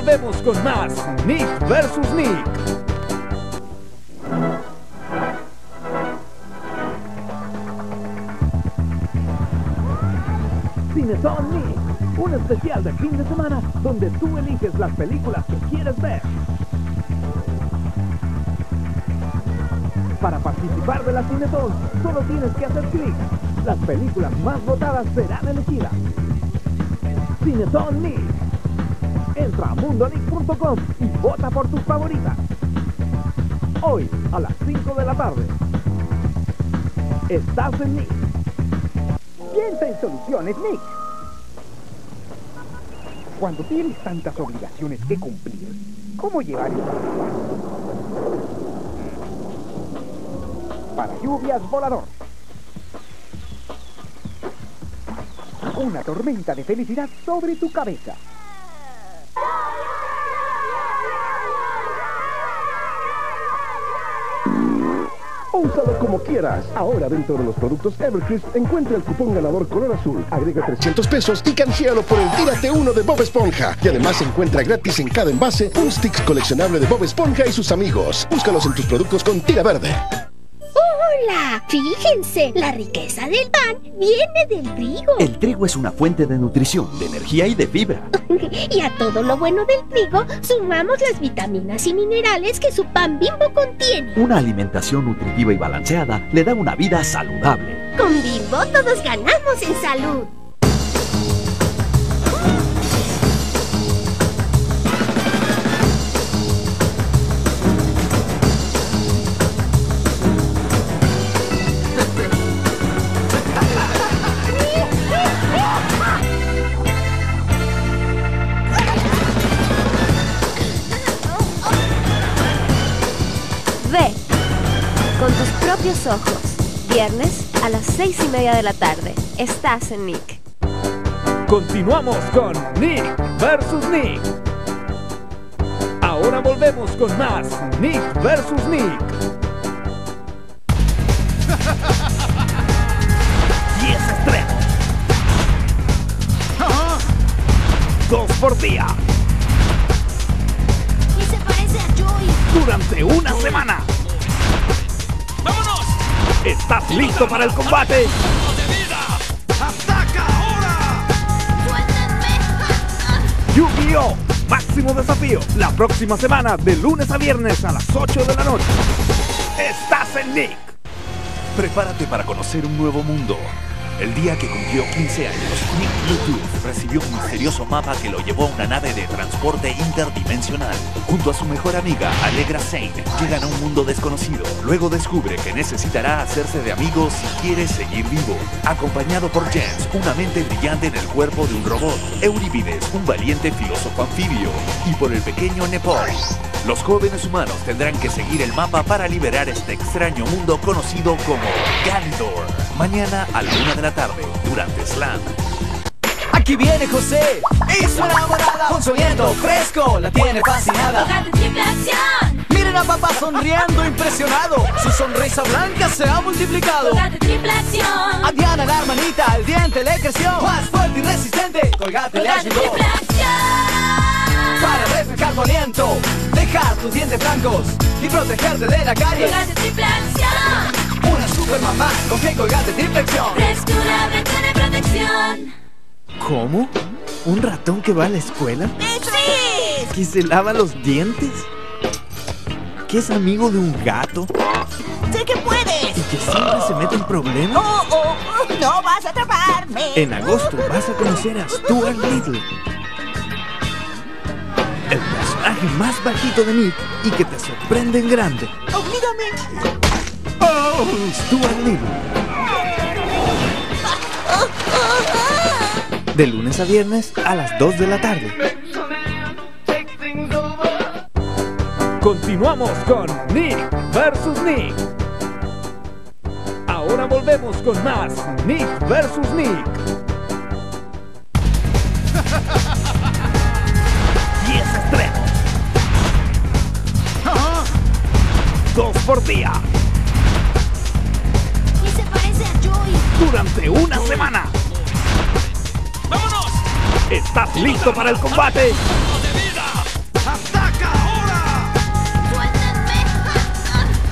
volvemos con más Nick vs. Nick. Cinetón Nick, un especial de fin de semana donde tú eliges las películas que quieres ver. Para participar de la Cinetón, solo tienes que hacer clic. Las películas más votadas serán elegidas. Cinetón Nick. Entra a mundonick.com y vota por tus favoritas. Hoy, a las 5 de la tarde. Estás en Nick. Piensa en soluciones, Nick. Cuando tienes tantas obligaciones que cumplir, ¿cómo llevar el para lluvias volador? Una tormenta de felicidad sobre tu cabeza. Úsalo como quieras. Ahora dentro de los productos Evercrisp encuentra el cupón ganador color azul. Agrega 300 pesos y canjealo por el Tírate Uno de Bob Esponja. Y además encuentra gratis en cada envase un stick coleccionable de Bob Esponja y sus amigos. Búscalos en tus productos con tira verde. ¡Hola! Fíjense, la riqueza del pan viene del trigo. El trigo es una fuente de nutrición, de energía y de fibra. Y a todo lo bueno del trigo sumamos las vitaminas y minerales que su pan Bimbo contiene. Una alimentación nutritiva y balanceada le da una vida saludable. Con Bimbo todos ganamos en salud. Ve con tus propios ojos. Viernes a las 6:30 de la tarde. Estás en Nick. Continuamos con Nick vs. Nick. Ahora volvemos con más Nick vs. Nick. 10 estrenos. 2 por día. Y se parece a Joey. Durante una semana. ¡Vámonos! ¿Estás listo para el combate? ¡Ataca ahora! ¡Suéltenme! Yu-Gi-Oh! Máximo desafío. La próxima semana, de lunes a viernes a las 8 de la noche. Estás en Nick. Prepárate para conocer un nuevo mundo. El día que cumplió 15 años, Nick Bluetooth recibió un misterioso mapa que lo llevó a una nave de transporte interdimensional. Junto a su mejor amiga, Allegra Saint, llegan a un mundo desconocido. Luego descubre que necesitará hacerse de amigos si quiere seguir vivo. Acompañado por Jens, una mente brillante en el cuerpo de un robot. Eurípides, un valiente filósofo anfibio. Y por el pequeño Nepal. Los jóvenes humanos tendrán que seguir el mapa para liberar este extraño mundo conocido como Ganondorf. Mañana a la 1 de la tarde, durante Slam. Aquí viene José y su enamorada. Con su viento fresco la tiene fascinada. ¡Hogar de triple acción! Miren a papá sonriendo impresionado. Su sonrisa blanca se ha multiplicado. ¡Hogar de triple acción! A Diana la hermanita el diente le creció. Más fuerte y resistente, Colgate le ¡Hogar de ayudó. triple acción! Para refrescar tu aliento, dejar tus dientes blancos y protegerte de la calle. ¡Hogar de triple acción! Una super mamá con que Colgate triple acción. Frescura, ventana de protección. ¿Cómo? ¿Un ratón que va a la escuela? ¡Sí! ¿Que se lava los dientes? ¿Que es amigo de un gato? ¡Sé que puedes! ¿Y que siempre se mete en problemas? ¡No vas a atraparme! En agosto vas a conocer a Stuart Little, el personaje más bajito de Nick y que te sorprende en grande. ¡Oblígame! ¡Oh! Stuart Little. De lunes a viernes a las 2 de la tarde. Continuamos con Nick vs. Nick. Ahora volvemos con más Nick vs. Nick. 10 estrenos. 2 por día. Y se parece a Joey. Durante una semana. ¡Vámonos! ¿Estás listo para el combate?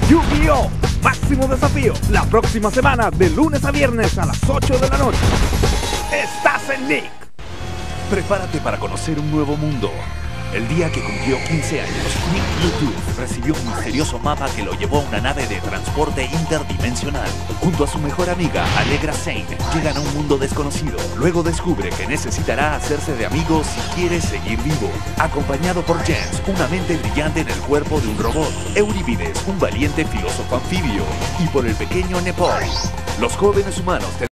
Yu-Gi-Oh! Máximo Desafío, la próxima semana de lunes a viernes a las 8 de la noche. Estás en Nick. Prepárate para conocer un nuevo mundo. El día que cumplió 15 años, Nick Bluetooth recibió un misterioso mapa que lo llevó a una nave de transporte interdimensional. Junto a su mejor amiga, Allegra Saint, llegan a un mundo desconocido. Luego descubre que necesitará hacerse de amigos si quiere seguir vivo. Acompañado por Jens, una mente brillante en el cuerpo de un robot. Eurípides, un valiente filósofo anfibio. Y por el pequeño Nepal. Los jóvenes humanos